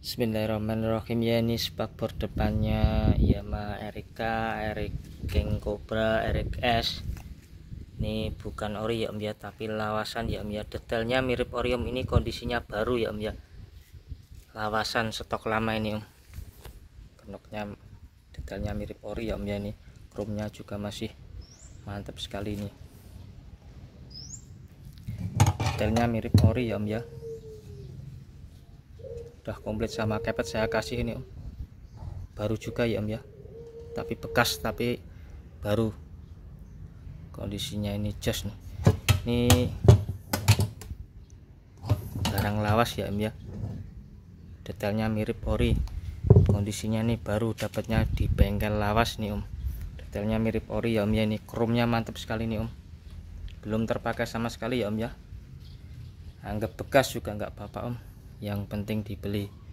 Bismillahirrahmanirrahim. Ya, ini spakbor depannya Yamaha Erica, Eric King Cobra, Eric S. Ini bukan ori ya om ya, tapi lawasan ya om ya. Detailnya mirip ori om, ini kondisinya baru ya om ya. Lawasan stok lama ini om. Kenoknya detailnya mirip ori ya om ya, ini chrome-nya juga masih mantap sekali ini. Detailnya mirip ori ya om ya. Udah komplit sama kepet saya kasih ini om, baru juga ya om ya, tapi bekas tapi baru. Kondisinya ini jas nih, ini barang lawas ya om ya, detailnya mirip ori, kondisinya nih baru dapatnya di bengkel lawas nih om. Detailnya mirip ori ya om ya, ini chrome-nya mantap sekali nih om, belum terpakai sama sekali ya om ya. Anggap bekas juga nggak apa-apa om, yang penting dibeli.